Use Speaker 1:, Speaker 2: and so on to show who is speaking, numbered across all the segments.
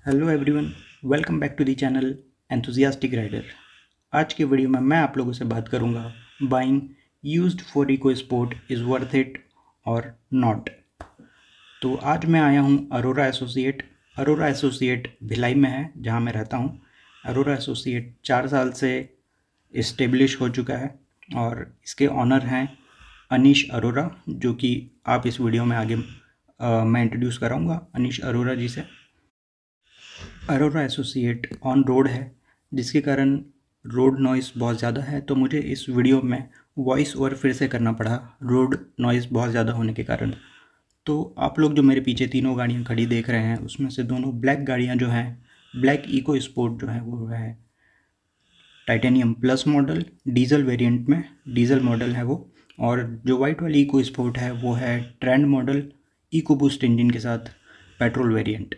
Speaker 1: Hello everyone, welcome back to the channel enthusiastic rider. आज के video में मैं आप लोगों से बात करूंगा buying used for eco sport is worth it और नॉट। तो आज मैं आया हूं अरोरा एसोसिएट भिलाई में है जहां मैं रहता हूं। अरोरा एसोसिएट 4 साल से इस्टेब्लिश हो चुका है और इसके ऑनर हैं अनीश अरोरा, जो कि आप इस वीडियो में आगे मैं इंट्रोड्यूस कराऊंगा अनीश अरोरा जी से। अरोरा एसोसिएट ऑन रोड है, जिसके कारण रोड नॉइज़ बहुत ज़्यादा है, तो मुझे इस वीडियो में वॉइस ओवर फिर से करना पड़ा रोड नॉइज़ बहुत ज़्यादा होने के कारण। तो आप लोग जो मेरे पीछे तीनों गाड़ियाँ खड़ी देख रहे हैं, उसमें से दोनों ब्लैक गाड़ियाँ जो हैं, ब्लैक इको स्पोर्ट जो है वो है titanium plus model, diesel variant में डीजल मॉडल है वो। और जो वाइट वाली इको स्पोर्ट है वो है trend model eco boost engine के साथ पेट्रोल वेरिएंट।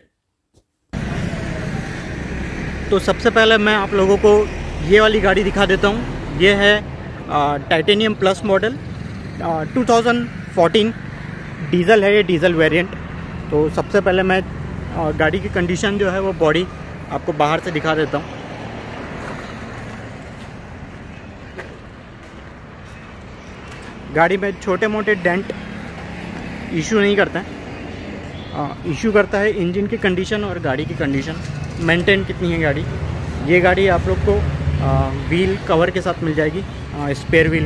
Speaker 1: तो सबसे पहले मैं आप लोगों को ये वाली गाड़ी दिखा देता हूँ। ये है टाइटेनियम प्लस मॉडल 2014 डीज़ल है, ये डीज़ल वेरिएंट। तो सबसे पहले मैं गाड़ी की कंडीशन जो है वो बॉडी आपको बाहर से दिखा देता हूँ। गाड़ी में छोटे मोटे डेंट इशू नहीं करता है, इशू करता है इंजन की कंडीशन और गाड़ी की कंडीशन, मेंटेन कितनी है गाड़ी। ये गाड़ी आप लोग को व्हील कवर के साथ मिल जाएगी, स्पेयर व्हील।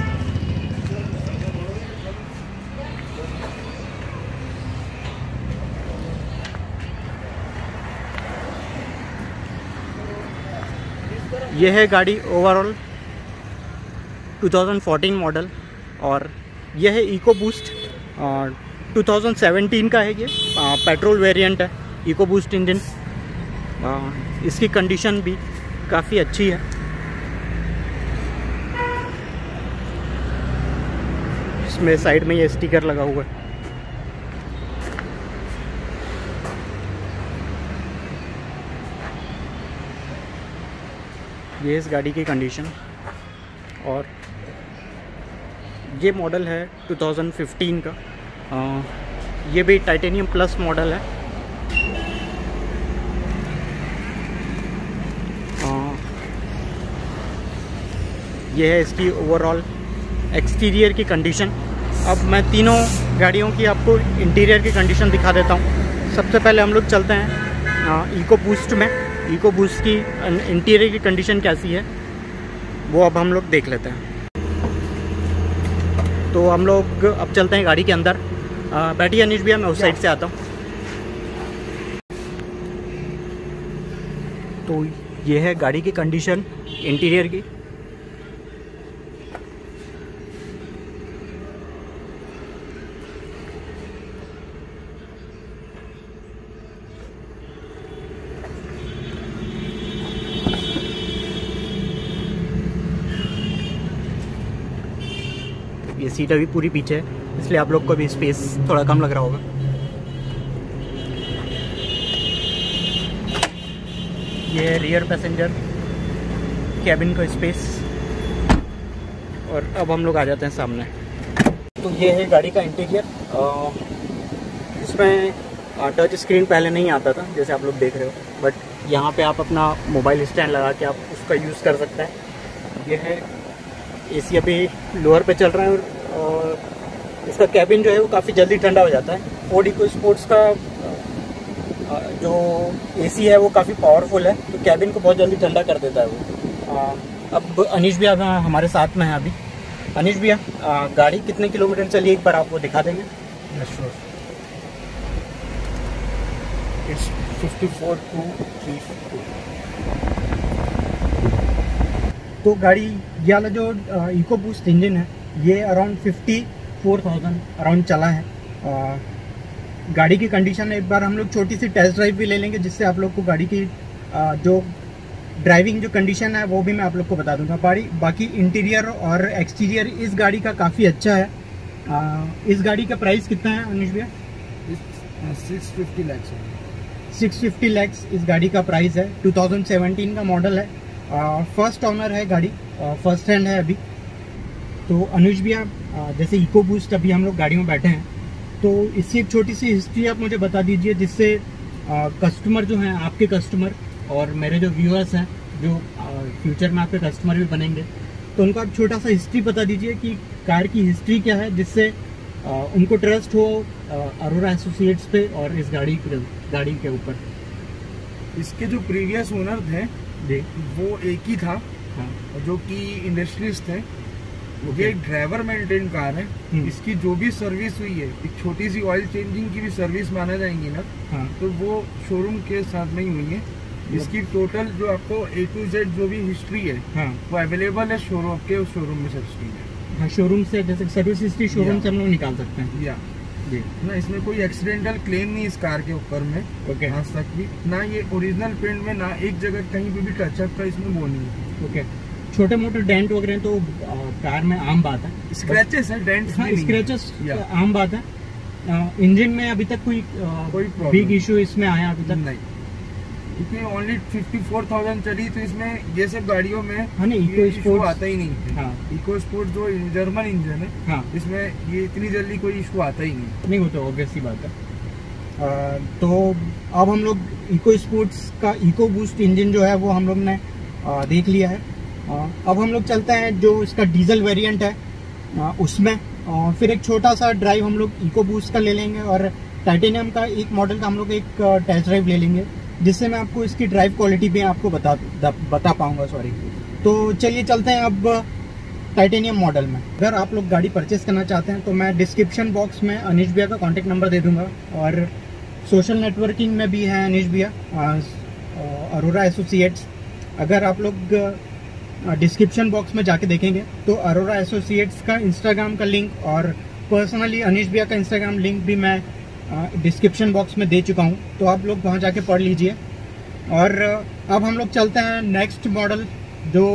Speaker 1: ये है गाड़ी ओवरऑल 2014 मॉडल, और यह है इको बूस्ट 2017 का है। ये पेट्रोल वेरिएंट है, इको बूस्ट इंजन। इसकी कंडीशन भी काफ़ी अच्छी है। इसमें साइड में ये स्टिकर लगा हुआ है। ये इस गाड़ी की कंडीशन, और ये मॉडल है 2015 का। ये भी टाइटेनियम प्लस मॉडल है। ये है इसकी ओवरऑल एक्सटीरियर की कंडीशन। अब मैं तीनों गाड़ियों की आपको इंटीरियर की कंडीशन दिखा देता हूँ। सबसे पहले हम लोग चलते हैं इको बूस्ट में। इको बूस्ट की इंटीरियर की कंडीशन कैसी है वो अब हम लोग देख लेते हैं। तो हम लोग अब चलते हैं गाड़ी के अंदर। बैठिए अनीश भैया, मैं उस साइड से आता हूँ। तो ये है गाड़ी की कंडीशन इंटीरियर की। ये सीट अभी पूरी पीछे है, इसलिए आप लोग को भी स्पेस थोड़ा कम लग रहा होगा। ये रियर पैसेंजर कैबिन का स्पेस। और अब हम लोग आ जाते हैं सामने। तो ये है गाड़ी का इंटीरियर। इसमें टच स्क्रीन पहले नहीं आता था, जैसे आप लोग देख रहे हो, बट यहाँ पे आप अपना मोबाइल स्टैंड लगा के आप उसका यूज़ कर सकते हैं। ये है एसी अभी लोअर पे चल रहा है, और इसका कैबिन जो है वो काफ़ी जल्दी ठंडा हो जाता है। फोर्ड इको स्पोर्ट्स का जो एसी है वो काफ़ी पावरफुल है, तो कैबिन को बहुत जल्दी ठंडा कर देता है वो। अब अनीश भैया हमारे साथ में है अभी। अनीश भैया, गाड़ी कितने किलोमीटर चली एक बार आप वो दिखा देंगे?
Speaker 2: It's 54 to 350।
Speaker 1: तो गाड़ी ये वाला जो इको बूस्ट इंजन है ये अराउंड 54,000 अराउंड चला है। गाड़ी की कंडीशन एक बार हम लोग छोटी सी टेस्ट ड्राइव भी ले लेंगे, जिससे आप लोग को गाड़ी की जो ड्राइविंग जो कंडीशन है वो भी मैं आप लोग को बता दूंगा। बाकी इंटीरियर और एक्सटीरियर इस गाड़ी का काफ़ी अच्छा है। इस गाड़ी का प्राइस कितना है अनीश भैया?
Speaker 2: 650 lakhs।
Speaker 1: 650 lakhs इस गाड़ी का प्राइस है। 2017 का मॉडल है, फर्स्ट ऑनर है गाड़ी, फर्स्ट हैंड है अभी। तो अनुज भैया, जैसे इको बूस्ट अभी हम लोग गाड़ी में बैठे हैं, तो इसकी एक छोटी सी हिस्ट्री आप मुझे बता दीजिए, जिससे कस्टमर जो हैं, आपके कस्टमर और मेरे जो व्यूअर्स हैं, जो फ्यूचर में आपके कस्टमर भी बनेंगे, तो उनको आप छोटा सा हिस्ट्री बता दीजिए कि कार की हिस्ट्री क्या है, जिससे उनको ट्रस्ट हो अरोरा एसोसिएट्स पे और इस गाड़ी के ऊपर।
Speaker 2: इसके जो प्रीवियस ओनर थे
Speaker 1: जी,
Speaker 2: वो एक ही था,
Speaker 1: हाँ,
Speaker 2: जो कि इंडस्ट्रियलिस्ट थे। ये एक ड्राइवर मेंटेन कार है। इसकी जो भी सर्विस हुई है, एक छोटी सी ऑयल चेंजिंग की भी सर्विस माना जाएंगी ना,
Speaker 1: हाँ,
Speaker 2: तो वो शोरूम के साथ में ही हुई है। इसकी टोटल जो आपको A to Z जो भी हिस्ट्री है,
Speaker 1: हाँ,
Speaker 2: वो अवेलेबल है शोरूम के, उस शोरूम में हिस्ट्री है।
Speaker 1: हाँ, शोरूम से जैसे सर्विस हिस्ट्री शोरूम से हम लोग निकाल सकते हैं।
Speaker 2: या
Speaker 1: जी,
Speaker 2: ना, इसमें कोई एक्सीडेंटल क्लेम नहीं इस कार के ऊपर में
Speaker 1: ओके,
Speaker 2: आज तक भी, ना ये ओरिजिनल पेंट में ना एक जगह कहीं पे भी टचअप का इसमें वो नहीं है।
Speaker 1: ओके। छोटे मोटे डेंट वगैरह तो कार में आम बात है,
Speaker 2: स्क्रैचेस है, डेंट्स
Speaker 1: हाँ,
Speaker 2: भी नहीं है।
Speaker 1: स्क्रैचेस
Speaker 2: या।
Speaker 1: आम बात है। इंजन में अभी तक कोई
Speaker 2: problem
Speaker 1: बिग इशू इसमें आया अभी तक
Speaker 2: नहीं, क्योंकि ओनली 54,000 चली, तो इसमें ये सब गाड़ियों में
Speaker 1: हाँ, नहीं,
Speaker 2: ये
Speaker 1: इको
Speaker 2: issue
Speaker 1: स्पोर्ट्स
Speaker 2: आता ही नहीं है।
Speaker 1: हाँ,
Speaker 2: इको स्पोर्ट जो जर्मन इंजन है,
Speaker 1: हाँ,
Speaker 2: इसमें ये इतनी जल्दी कोई इशू आता ही नहीं।
Speaker 1: नहीं होता, ऑब्वियस सी बात है। तो अब हम लोग इको स्पोर्ट्स का इको बूस्ट इंजन जो है वो हम लोग ने देख लिया है। अब हम लोग चलते हैं जो इसका डीजल वेरिएंट है उसमें, फिर एक छोटा सा ड्राइव हम लोग इको बूस्ट का ले लेंगे और टाइटेनियम का एक मॉडल का हम लोग एक टेस्ट ड्राइव ले लेंगे, जिससे मैं आपको इसकी ड्राइव क्वालिटी भी आपको बता पाऊंगा। सॉरी, तो चलिए चलते हैं अब टाइटेनियम मॉडल में। अगर आप लोग गाड़ी परचेस करना चाहते हैं तो मैं डिस्क्रिप्शन बॉक्स में अनिश भैया का कॉन्टैक्ट नंबर दे दूंगा, और सोशल नेटवर्किंग में भी है अनिश भैया, अरोरा एसोसिएट्स। अगर आप लोग डिस्क्रिप्शन बॉक्स में जाके देखेंगे तो अरोरा एसोसिएट्स का इंस्टाग्राम का लिंक और पर्सनली अनिश भैया का इंस्टाग्राम लिंक भी मैं डिस्क्रिप्शन बॉक्स में दे चुका हूँ, तो आप लोग वहाँ जाके पढ़ लीजिए। और अब हम लोग चलते हैं नेक्स्ट मॉडल जो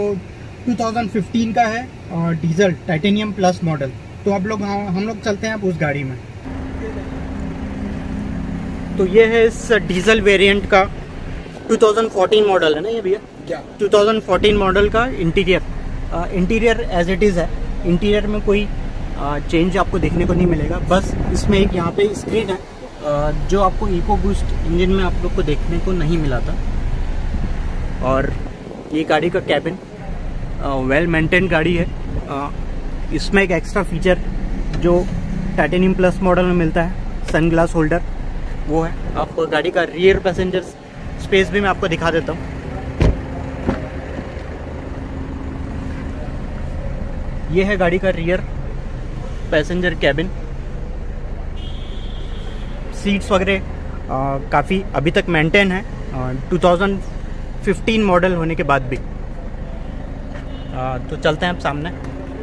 Speaker 1: 2015 का है, डीजल टाइटेनियम प्लस मॉडल। तो अब लोग हम लोग चलते हैं अब उस गाड़ी में। तो ये है इस डीजल वेरिएंट का 2014 मॉडल है ना ये भैया?
Speaker 2: क्या
Speaker 1: 2014 मॉडल का इंटीरियर एज इट इज़ है। इंटीरियर में कोई चेंज आपको देखने को नहीं मिलेगा, बस इसमें एक यहाँ पे स्क्रीन है जो आपको इको बूस्ट इंजन में आप लोग को देखने को नहीं मिला था। और ये गाड़ी का कैबिन वेल मेंटेन गाड़ी है। इसमें एक एक्स्ट्रा फीचर जो टाइटेनियम प्लस मॉडल में मिलता है, सन ग्लास होल्डर, वो है। आपको गाड़ी का रियर पैसेंजर स्पेस भी मैं आपको दिखा देता हूँ। ये है गाड़ी का रियर पैसेंजर कैबिन। सीट्स वगैरह काफ़ी अभी तक मेंटेन है 2015 मॉडल होने के बाद भी। तो चलते हैं अब सामने।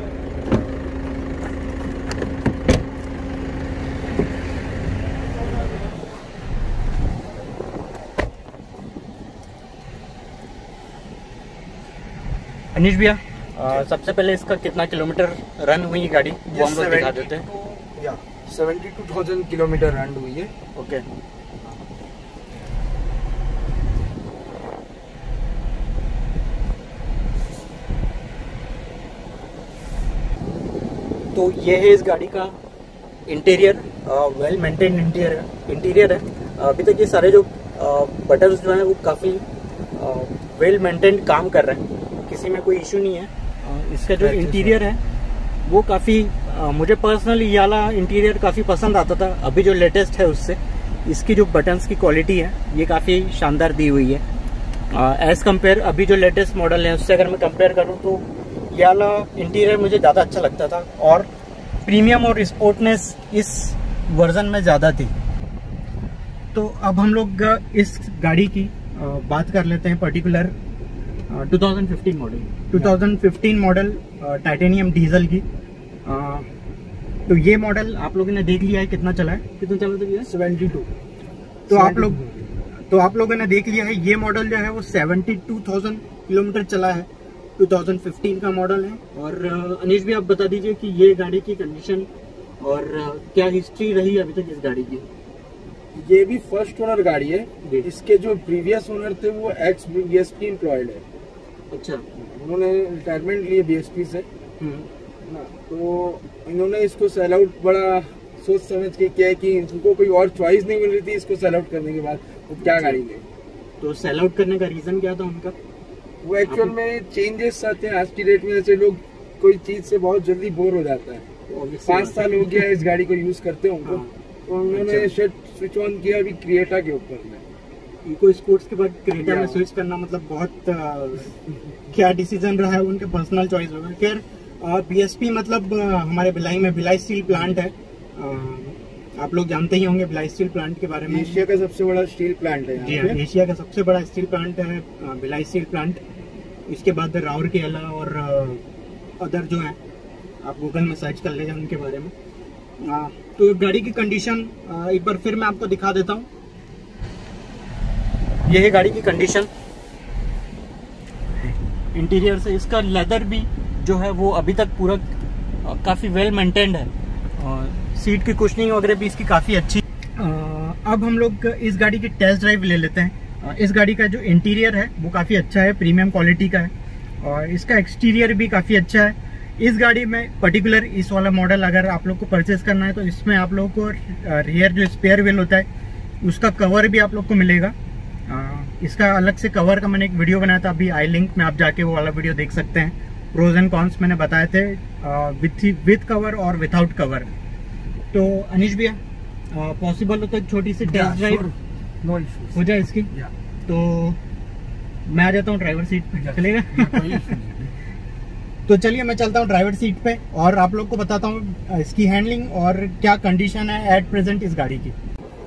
Speaker 1: अनिश भैया, सबसे पहले इसका कितना किलोमीटर रन हुई है गाड़ी, वो हम लोग दिखा देते हैं।
Speaker 2: या 72,000 किलोमीटर रन हुई है।
Speaker 1: ओके। तो ये है इस गाड़ी का इंटीरियर, वेल मेंटेन इंटीरियर है। अभी तक ये सारे जो बटन्स जो हैं वो काफ़ी वेल मेंटेन काम कर रहे हैं, किसी में कोई इशू नहीं है। इसका जो इंटीरियर है वो काफ़ी मुझे पर्सनली ये वाला इंटीरियर काफ़ी पसंद आता था। अभी जो लेटेस्ट है उससे इसकी जो बटन्स की क्वालिटी है ये काफ़ी शानदार दी हुई है एज़ कम्पेयर अभी जो लेटेस्ट मॉडल है उससे अगर मैं कंपेयर करूँ तो ये वाला इंटीरियर मुझे ज़्यादा अच्छा लगता था, और प्रीमियम और स्पोर्टनेस इस वर्जन में ज़्यादा थी। तो अब हम लोग इस गाड़ी की बात कर लेते हैं particular 2015 model. 2015 model titanium diesel की। तो ये मॉडल आप लोगों ने देख लिया है, कितना चला है, कितना चला था भैया?
Speaker 2: 72।
Speaker 1: तो आप लोगों ने देख लिया है, ये मॉडल जो है वो 72,000 किलोमीटर चला है, 2015 का मॉडल है। और अनिश भी आप बता दीजिए कि ये गाड़ी की कंडीशन और क्या हिस्ट्री रही अभी तक इस गाड़ी की।
Speaker 2: ये भी फर्स्ट ओनर गाड़ी है। इसके जो प्रीवियस ओनर थे वो एक्स BSP एम्प्लॉयड है।
Speaker 1: अच्छा।
Speaker 2: उन्होंने रिटायरमेंट लिए BSP से ना, तो इन्होंने इसको सेल आउट बड़ा सोच समझ के किया है कि इनको कोई और चॉइस नहीं मिल रही थी इसको सेल आउट करने के बाद, क्या गाड़ी ले।
Speaker 1: तो सेल आउट करने का रीजन क्या था उनका?
Speaker 2: वो एक्चुअल में चेंजेस आते हैं आज की डेट में, जैसे लोग कोई चीज से बहुत जल्दी बोर हो जाता है। 5 साल हो गया इस गाड़ी को यूज करते होंगे, तो उन्होंने स्विच ऑन किया अभी क्रिएटा के ऊपर में।
Speaker 1: इको स्पोर्ट्स के बाद क्रेटा में स्विच करना मतलब बहुत क्या डिसीजन रहा है, उनके पर्सनल चॉइस होगा। खैर बीएसपी मतलब हमारे भिलाई में भिलाई स्टील प्लांट है, आप लोग जानते ही होंगे भिलाई स्टील प्लांट के बारे में।
Speaker 2: एशिया का सबसे बड़ा स्टील प्लांट है।
Speaker 1: जी हाँ, एशिया का सबसे बड़ा स्टील प्लांट है भिलाई स्टील प्लांट। इसके बाद राउरकेला और अदर जो है आप गूगल में सर्च कर लीजिए उनके बारे में। तो गाड़ी की कंडीशन एक बार फिर मैं आपको दिखा देता हूँ। यह है गाड़ी की कंडीशन इंटीरियर से। इसका लेदर भी जो है वो अभी तक पूरा काफ़ी वेल मेंटेन्ड है और सीट की कुशनिंग वगैरह भी इसकी काफ़ी अच्छी। अब हम लोग इस गाड़ी की टेस्ट ड्राइव ले लेते हैं। इस गाड़ी का जो इंटीरियर है वो काफ़ी अच्छा है, प्रीमियम क्वालिटी का है और इसका एक्सटीरियर भी काफ़ी अच्छा है। इस गाड़ी में पर्टिकुलर इस वाला मॉडल अगर आप लोग को परचेज करना है तो इसमें आप लोग को रियर जो स्पेयर व्हील होता है उसका कवर भी आप लोग को मिलेगा। इसका अलग से कवर का मैंने एक वीडियो बनाया था, अभी आई लिंक में आप जाके वो वाला वीडियो देख सकते हैं। प्रोज एंड कॉन्स मैंने बताए थे विथ कवर और विथआउट कवर। तो अनिश भैया पॉसिबल हो तो एक छोटी सी टेस्ट ड्राइव हो जाए इसकी? तो मैं आ जाता हूँ ड्राइवर सीट पे, चलेगा? तो चलिए मैं चलता हूँ ड्राइवर सीट पे और आप लोग को बताता हूँ इसकी हैंडलिंग और क्या कंडीशन है एट प्रेजेंट इस गाड़ी की।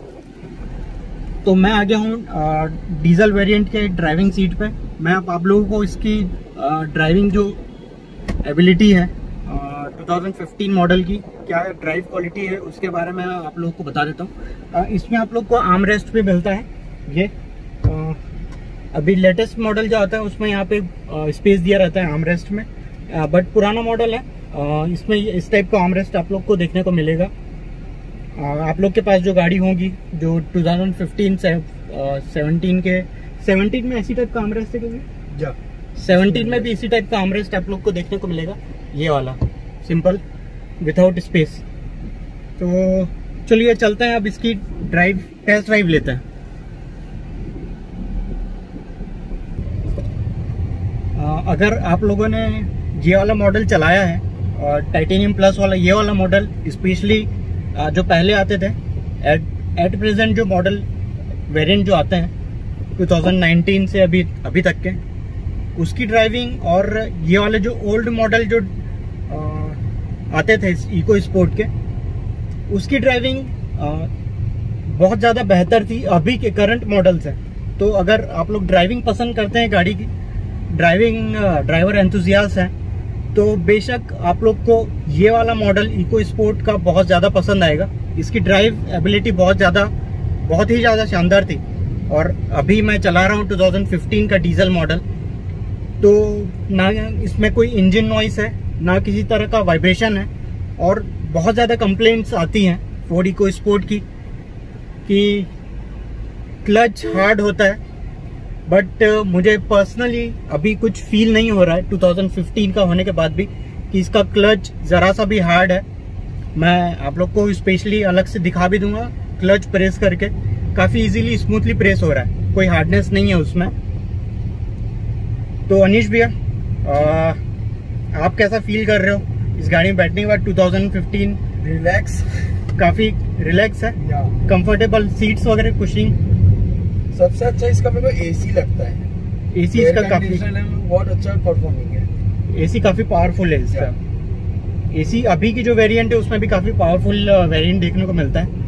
Speaker 1: तो मैं आ गया हूँ डीजल वेरिएंट के ड्राइविंग सीट पे। मैं आप लोगों को इसकी ड्राइविंग जो एबिलिटी है 2015 मॉडल की क्या ड्राइव क्वालिटी है उसके बारे में आप लोगों को बता देता हूँ। इसमें आप लोग को आर्म रेस्ट भी मिलता है। ये अभी लेटेस्ट मॉडल जो आता है उसमें यहाँ पे स्पेस दिया रहता है आर्म रेस्ट में, बट पुराना मॉडल है इसमें इस टाइप का आर्म रेस्ट आप लोग को देखने को मिलेगा। आप लोग के पास जो गाड़ी होगी जो 2015 से 17 में इसी टाइप का आर्म रेस्ट है, क्योंकि 17 में भी इसी टाइप का आर्म रेस्ट आप लोग को देखने को मिलेगा, ये वाला सिंपल विदाउट स्पेस। तो चलिए चलते हैं अब इसकी टेस्ट ड्राइव लेते हैं। अगर आप लोगों ने ये वाला मॉडल चलाया है और टाइटेनियम प्लस वाला ये वाला मॉडल स्पेशली जो पहले आते थे एट प्रेजेंट जो मॉडल वेरिएंट जो आते हैं 2019 से अभी तक के, उसकी ड्राइविंग और ये वाले जो ओल्ड मॉडल जो आते थे इको स्पोर्ट के, उसकी ड्राइविंग बहुत ज़्यादा बेहतर थी अभी के करंट मॉडल से। तो अगर आप लोग ड्राइविंग पसंद करते हैं, गाड़ी की ड्राइवर एंथुजियास्ट हैं, तो बेशक आप लोग को ये वाला मॉडल इको स्पोर्ट का बहुत ज़्यादा पसंद आएगा। इसकी ड्राइव एबिलिटी बहुत ही ज़्यादा शानदार थी। और अभी मैं चला रहा हूँ 2015 का डीजल मॉडल, तो ना इसमें कोई इंजन नॉइस है ना किसी तरह का वाइब्रेशन है। और बहुत ज़्यादा कंप्लेंट्स आती हैं फोर्ड इको स्पोर्ट की कि क्लच हार्ड होता है, बट मुझे पर्सनली अभी कुछ फील नहीं हो रहा है 2015 का होने के बाद भी कि इसका क्लच ज़रा सा भी हार्ड है। मैं आप लोग को स्पेशली अलग से दिखा भी दूंगा, क्लच प्रेस करके काफ़ी इजीली स्मूथली प्रेस हो रहा है, कोई हार्डनेस नहीं है उसमें। तो अनिश भैया आप कैसा फील कर रहे हो इस गाड़ी में बैठने के बाद? 2015
Speaker 2: रिलैक्स,
Speaker 1: काफ़ी रिलैक्स है, कंफर्टेबल सीट्स वगैरह, कुशिंग।
Speaker 2: सबसे अच्छा इसका मेरे को एसी लगता है।
Speaker 1: एसी इसका काफी
Speaker 2: बहुत अच्छा परफॉर्मिंग है।
Speaker 1: एसी काफी पावरफुल है इसका। एसी अभी की जो वेरिएंट है उसमें भी काफी पावरफुल वेरिएंट देखने को मिलता है।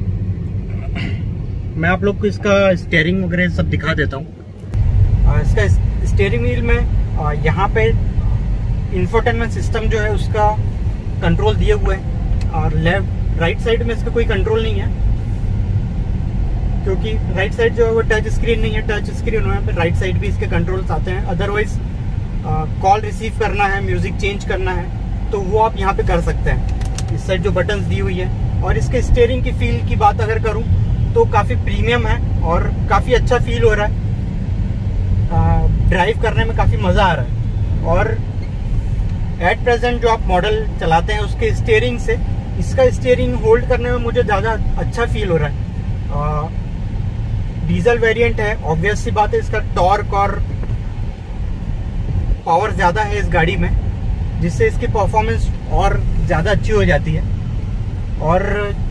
Speaker 1: मैं आप लोग को इसका स्टीयरिंग वगैरह सब दिखा देता हूँ। इसका स्टीयरिंग व्हील में यहाँ पे इंफोटेनमेंट सिस्टम जो है उसका कंट्रोल दिए हुए हैं, और लेफ्ट राइट साइड में इसका कोई कंट्रोल नहीं है, क्योंकि राइट साइड जो है वो टच स्क्रीन नहीं है। टच स्क्रीन होने पे राइट साइड भी इसके कंट्रोल्स आते हैं। अदरवाइज कॉल रिसीव करना है, म्यूजिक चेंज करना है, तो वो आप यहाँ पे कर सकते हैं। इस साइड जो बटन्स दी हुई है। और इसके स्टीयरिंग की फील की बात अगर करूँ तो काफ़ी प्रीमियम है और काफ़ी अच्छा फील हो रहा है, ड्राइव करने में काफ़ी मज़ा आ रहा है। और एट प्रेजेंट जो आप मॉडल चलाते हैं उसके स्टीयरिंग से इसका स्टीयरिंग होल्ड करने में मुझे ज़्यादा अच्छा फील हो रहा है। डीजल वेरिएंट है, ऑब्वियस सी बात है इसका टॉर्क और पावर ज़्यादा है इस गाड़ी में, जिससे इसकी परफॉर्मेंस और ज़्यादा अच्छी हो जाती है। और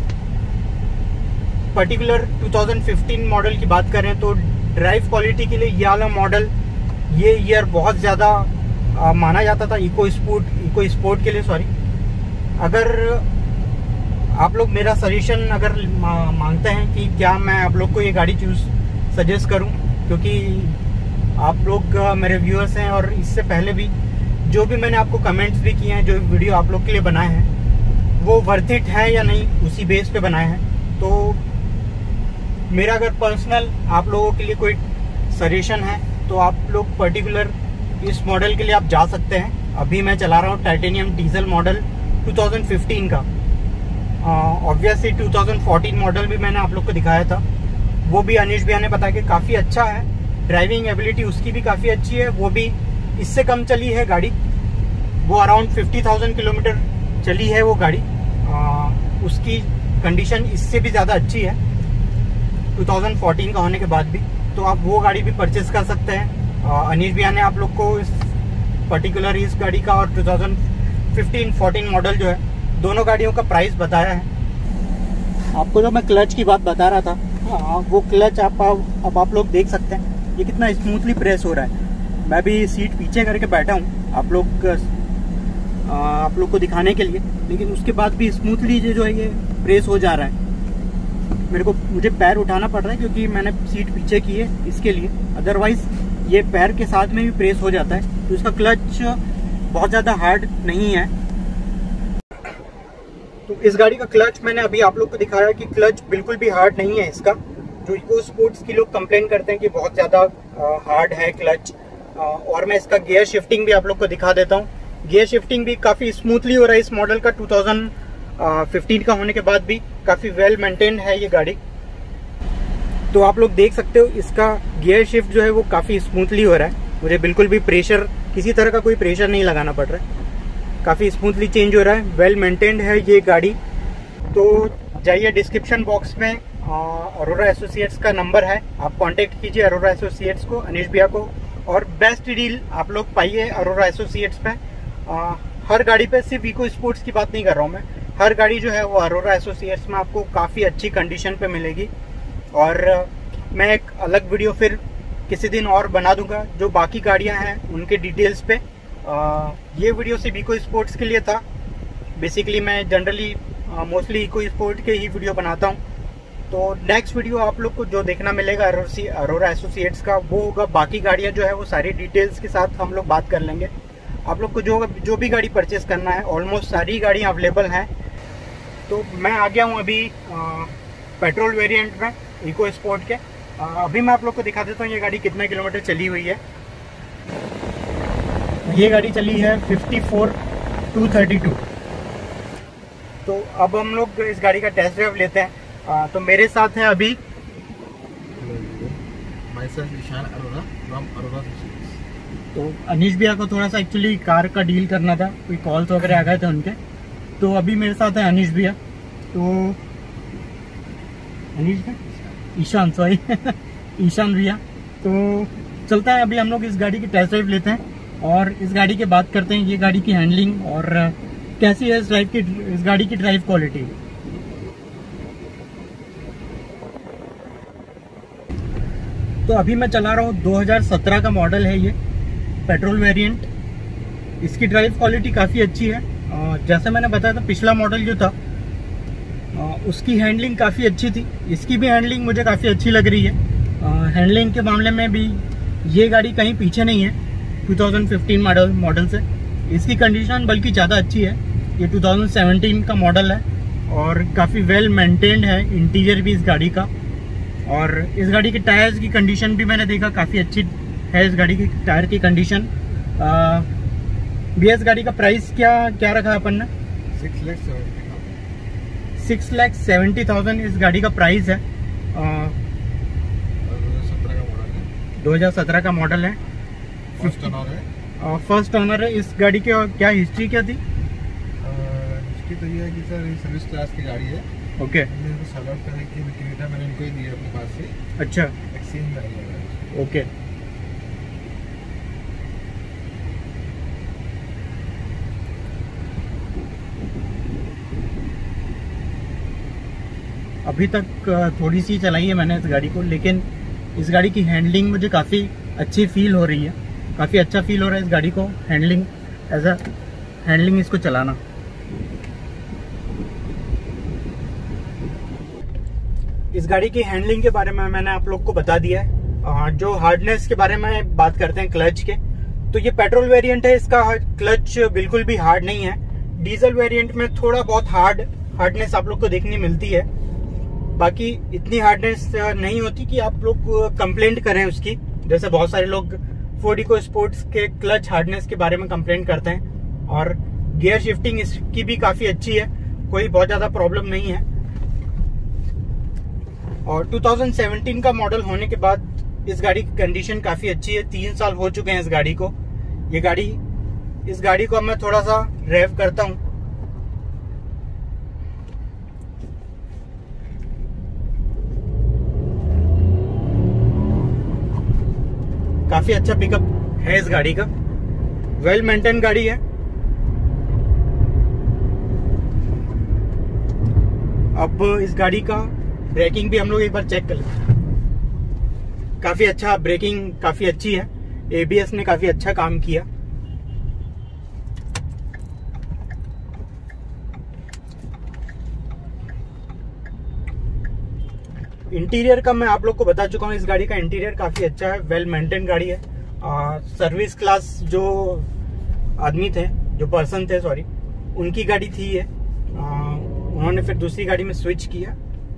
Speaker 1: पर्टिकुलर 2015 मॉडल की बात करें तो ड्राइव क्वालिटी के लिए ये वाला मॉडल ये ईयर बहुत ज़्यादा माना जाता था इको स्पोर्ट के लिए। सॉरी, अगर आप लोग मेरा सजेशन अगर मांगते हैं कि क्या मैं आप लोग को ये गाड़ी सजेस्ट करूं, क्योंकि आप लोग मेरे व्यूअर्स हैं और इससे पहले भी जो भी मैंने आपको कमेंट्स भी किए हैं, जो वीडियो आप लोग के लिए बनाए हैं, वो वर्थ इट है या नहीं उसी बेस पे बनाए हैं। तो मेरा अगर पर्सनल आप लोगों के लिए कोई सजेशन है तो आप लोग पर्टिकुलर इस मॉडल के लिए आप जा सकते हैं। अभी मैं चला रहा हूँ टाइटेनियम डीजल मॉडल 2015 का। ऑब्वियसली 2014 मॉडल भी मैंने आप लोग को दिखाया था, वो भी अनिश भैया ने बताया कि काफ़ी अच्छा है, ड्राइविंग एबिलिटी उसकी भी काफ़ी अच्छी है। वो भी इससे कम चली है गाड़ी, वो अराउंड 50,000 किलोमीटर चली है वो गाड़ी। उसकी कंडीशन इससे भी ज़्यादा अच्छी है 2014 का होने के बाद भी, तो आप वो गाड़ी भी परचेस कर सकते हैं। अनिश भैया ने आप लोग को इस पर्टिकुलर इस गाड़ी का और 2015-14 मॉडल जो है दोनों गाड़ियों का प्राइस बताया है। आपको जो मैं क्लच की बात बता रहा था, वो क्लच अब आप लोग देख सकते हैं ये कितना स्मूथली प्रेस हो रहा है। मैं भी सीट पीछे करके बैठा हूँ आप लोग को दिखाने के लिए, लेकिन उसके बाद भी स्मूथली जो है ये प्रेस हो जा रहा है। मुझे पैर उठाना पड़ रहा है क्योंकि मैंने सीट पीछे की है इसके लिए, अदरवाइज ये पैर के साथ में भी प्रेस हो जाता है। तो इसका क्लच बहुत ज़्यादा हार्ड नहीं है। तो इस गाड़ी का क्लच मैंने अभी आप लोग को दिखाया कि क्लच बिल्कुल भी हार्ड नहीं है इसका। जो इको स्पोर्ट्स की लोग कंप्लेन करते हैं कि बहुत ज़्यादा हार्ड है क्लच। और मैं इसका गियर शिफ्टिंग भी आप लोग को दिखा देता हूँ। गियर शिफ्टिंग भी काफ़ी स्मूथली हो रहा है इस मॉडल का। 2015 का होने के बाद भी काफ़ी वेल मेंटेन्ड है ये गाड़ी। तो आप लोग देख सकते हो इसका गियर शिफ्ट जो है वो काफ़ी स्मूथली हो रहा है। मुझे बिल्कुल भी प्रेशर, किसी तरह का कोई प्रेशर नहीं लगाना पड़ रहा है, काफ़ी स्मूथली चेंज हो रहा है, वेल मेंटेन्ड है ये गाड़ी। तो जाइए डिस्क्रिप्शन बॉक्स में अरोरा एसोसिएट्स का नंबर है, आप कांटेक्ट कीजिए अरोरा एसोसिएट्स को, अनिश भैया को, और बेस्ट डील आप लोग पाइए अरोरा एसोसिएट्स पे। हर गाड़ी पे, सिर्फ इको स्पोर्ट्स की बात नहीं कर रहा हूँ मैं, हर गाड़ी जो है वो अरोरा एसोसिएट्स में आपको काफ़ी अच्छी कंडीशन पे मिलेगी। और मैं एक अलग वीडियो फिर किसी दिन और बना दूंगा जो बाकी गाड़ियाँ हैं उनके डिटेल्स पे। ये वीडियो सिर्फ इको स्पोर्ट्स के लिए था। बेसिकली मैं जनरली मोस्टली इको स्पोर्ट के ही वीडियो बनाता हूँ। तो नेक्स्ट वीडियो आप लोग को जो देखना मिलेगा अरोरा एसोसिएट्स का, वो होगा बाकी गाड़ियाँ जो है वो सारी डिटेल्स के साथ हम लोग बात कर लेंगे। आप लोग को जो भी गाड़ी परचेस करना है, ऑलमोस्ट सारी गाड़ियाँ अवेलेबल हैं। तो मैं आ गया हूँ अभी पेट्रोल वेरिएंट में इको स्पोर्ट के। अभी मैं आप लोग को दिखा देता हूँ ये गाड़ी कितने किलोमीटर चली हुई है। ये गाड़ी चली है 54,232। तो अब हम लोग इस गाड़ी का टेस्ट ड्राइव लेते हैं। तो मेरे साथ है अभी
Speaker 2: ईशान अरोरा फ्रॉम अरोरा।
Speaker 1: तो अनिश भैया को थोड़ा सा एक्चुअली कार का डील करना था, कोई कॉल्स वगैरह आ गए थे उनके। तो अभी मेरे साथ है अनिश भैया, तो अनिश भैया ईशान सॉरी ईशान भैया। तो चलता है अभी हम लोग इस गाड़ी की टेस्ट ड्राइव लेते हैं और इस गाड़ी की बात करते हैं, ये गाड़ी की हैंडलिंग और कैसी है इस गाड़ी की ड्राइव क्वालिटी। तो अभी मैं चला रहा हूँ 2017 का मॉडल है ये पेट्रोल वेरिएंट। इसकी ड्राइव क्वालिटी काफ़ी अच्छी है। जैसे मैंने बताया था पिछला मॉडल जो था उसकी हैंडलिंग काफ़ी अच्छी थी, इसकी भी हैंडलिंग मुझे काफ़ी अच्छी लग रही है। हैंडलिंग के मामले में भी ये गाड़ी कहीं पीछे नहीं है 2015 मॉडल से। इसकी कंडीशन बल्कि ज़्यादा अच्छी है। ये 2017 का मॉडल है और काफ़ी वेल मेंटेन्ड है इंटीरियर भी इस गाड़ी का। और इस गाड़ी के टायर्स की कंडीशन भी मैंने देखा काफ़ी अच्छी है इस गाड़ी की टायर की कंडीशन। भैया इस गाड़ी का प्राइस क्या रखा है अपन ने? 6,70,000 इस गाड़ी का प्राइस है। 2017 का मॉडल है, फर्स्ट ओनर है इस गाड़ी की। और क्या हिस्ट्री क्या थी?
Speaker 2: हिस्ट्री तो ये है कि सर सर्विस क्लास की गाड़ी है
Speaker 1: ओके
Speaker 2: सॉर्ट आउट करने की क्रेटा मैंने इनको ही दिया अपने पास से।
Speaker 1: अच्छा
Speaker 2: एक्सचेंज में आया।
Speaker 1: ओके। अभी तक थोड़ी सी चलाई है मैंने इस गाड़ी को, लेकिन इस गाड़ी की हैंडलिंग मुझे काफ़ी अच्छी फील हो रही है, काफ़ी अच्छा फील हो रहा है इस गाड़ी को हैंडलिंग, एज अ हैंडलिंग इसको चलाना। इस गाड़ी की हैंडलिंग के बारे में मैंने आप लोग को बता दिया है। जो हार्डनेस के बारे में बात करते हैं क्लच के, तो ये पेट्रोल वेरिएंट है, इसका क्लच बिल्कुल भी हार्ड नहीं है। डीजल वेरिएंट में थोड़ा बहुत हार्डनेस आप लोग को देखने मिलती है, बाकी इतनी हार्डनेस नहीं होती कि आप लोग कंप्लेंट करें उसकी। जैसे बहुत सारे लोग फोर्ड इको स्पोर्ट्स के क्लच हार्डनेस के बारे में कंप्लेंट करते हैं, और गियर शिफ्टिंग इसकी भी काफी अच्छी है, कोई बहुत ज्यादा प्रॉब्लम नहीं है। और 2017 का मॉडल होने के बाद इस गाड़ी की कंडीशन काफी अच्छी है। 3 साल हो चुके हैं इस गाड़ी को। इस गाड़ी को अब मैं थोड़ा सा रेव करता हूँ। काफी अच्छा पिकअप है इस गाड़ी का, वेल मेंटेन गाड़ी है। अब इस गाड़ी का ब्रेकिंग भी हम लोग एक बार चेक कर लेते हैं। काफी अच्छा ब्रेकिंग, काफी अच्छी है। एबीएस ने काफी अच्छा काम किया। इंटीरियर का मैं आप लोग को बता चुका हूँ, इस गाड़ी का इंटीरियर काफी अच्छा है, वेल मेंटेन गाड़ी है। सर्विस क्लास जो आदमी थे, जो पर्सन थे सॉरी, उनकी गाड़ी थी ये। उन्होंने फिर दूसरी गाड़ी में स्विच किया।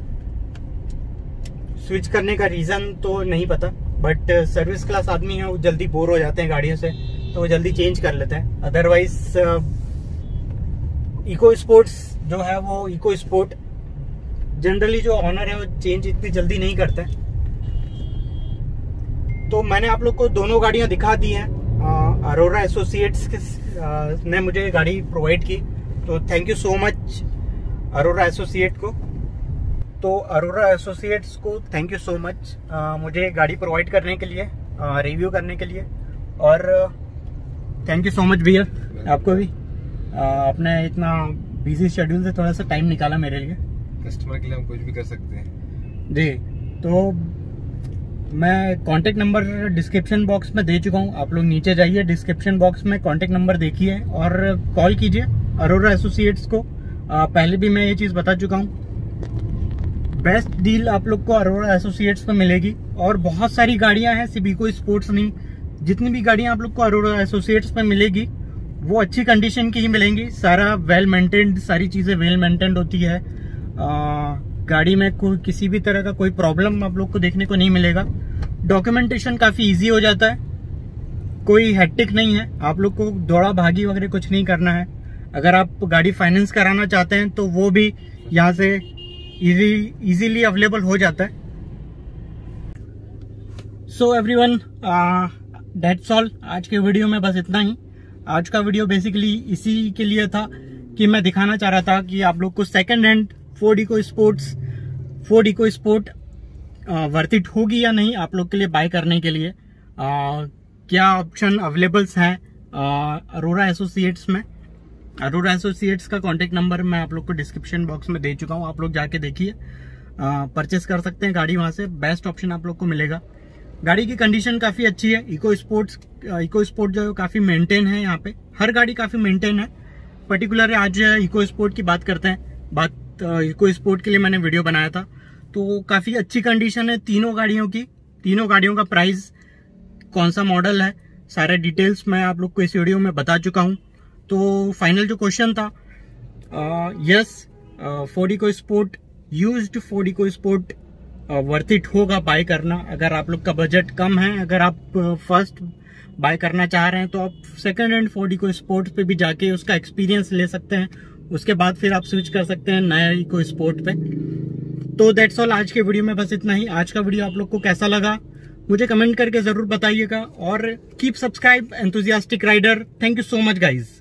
Speaker 1: स्विच करने का रीजन तो नहीं पता, बट सर्विस क्लास आदमी है, वो जल्दी बोर हो जाते हैं गाड़ियों से, तो वो जल्दी चेंज कर लेते हैं। अदरवाइज इको स्पोर्ट्स जो है, वो इको स्पोर्ट जनरली जो ऑनर है वो चेंज इतनी जल्दी नहीं करते। तो मैंने आप लोग को दोनों गाड़ियां दिखा दी हैं। अरोरा एसोसिएट्स ने मुझे गाड़ी प्रोवाइड की, तो thank you so much Arora associate को। तो अरोरा एसोसिएट्स को थैंक यू सो मच मुझे गाड़ी प्रोवाइड करने के लिए, रिव्यू करने के लिए। और थैंक यू सो मच भैया, आपको भी। आपने इतना बिजी शेड्यूल से थोड़ा सा टाइम निकाला मेरे लिए।
Speaker 2: कस्टमर के लिए हम कुछ भी कर सकते हैं
Speaker 1: जी। तो मैं कांटेक्ट नंबर डिस्क्रिप्शन बॉक्स में दे चुका हूँ, आप लोग नीचे जाइए, डिस्क्रिप्शन बॉक्स में कांटेक्ट नंबर देखिए और कॉल कीजिए अरोरा एसोसिएट्स को। पहले भी मैं ये चीज़ बता चुका हूँ, बेस्ट डील आप लोग को अरोरा एसोसिएट्स में मिलेगी। और बहुत सारी गाड़ियां हैं, सिर्फ इको स्पोर्ट्स नहीं, जितनी भी गाड़ियां आप लोग को अरोरा एसोसिएट्स में मिलेगी वो अच्छी कंडीशन की ही मिलेंगी। सारा वेल मेंटेन्ड, सारी चीज़ें वेल मेंटेन्ड होती है। गाड़ी में कोई किसी भी तरह का कोई प्रॉब्लम आप लोग को देखने को नहीं मिलेगा। डॉक्यूमेंटेशन काफ़ी इजी हो जाता है, कोई हेक्टिक नहीं है, आप लोग को दौड़ा भागी वगैरह कुछ नहीं करना है। अगर आप गाड़ी फाइनेंस कराना चाहते हैं तो वो भी यहाँ से इजीली अवेलेबल हो जाता है। So everyone, that's all. आज के वीडियो में बस इतना ही। आज का वीडियो बेसिकली इसी के लिए था कि मैं दिखाना चाह रहा था कि आप लोग को second hand Ford eco sport worth it होगी या नहीं आप लोग के लिए बाय करने के लिए। क्या ऑप्शन अवेलेबल्स हैं अरोरा एसोसिएट्स में। अरोरा एसोसिएट्स का कांटेक्ट नंबर मैं आप लोग को डिस्क्रिप्शन बॉक्स में दे चुका हूँ, आप लोग जाके देखिए, परचेस कर सकते हैं गाड़ी वहाँ से। बेस्ट ऑप्शन आप लोग को मिलेगा। गाड़ी की कंडीशन काफ़ी अच्छी है। इको स्पोर्ट जो है काफ़ी मेंटेन है, यहाँ पे हर गाड़ी काफ़ी मेंटेन है। पर्टिकुलर आज इको स्पोर्ट की बात करते हैं। इको स्पोर्ट के लिए मैंने वीडियो बनाया था, तो काफ़ी अच्छी कंडीशन है तीनों गाड़ियों की। तीनों गाड़ियों का प्राइस, कौन सा मॉडल है, सारे डिटेल्स मैं आप लोग को इस वीडियो में बता चुका हूँ। तो फाइनल जो क्वेश्चन था, yes, Ford eco sport, used Ford eco sport worth it होगा बाय करना। अगर आप लोग का बजट कम है, अगर आप फर्स्ट बाय करना चाह रहे हैं, तो आप second hand Ford eco sport पे भी जाके उसका एक्सपीरियंस ले सकते हैं। उसके बाद फिर आप स्विच कर सकते हैं नया इको स्पोर्ट पे। तो दैट्स ऑल। आज के वीडियो में बस इतना ही। आज का वीडियो आप लोग को कैसा लगा मुझे कमेंट करके जरूर बताइएगा, और keep subscribe enthusiastic rider. Thank you so much guys.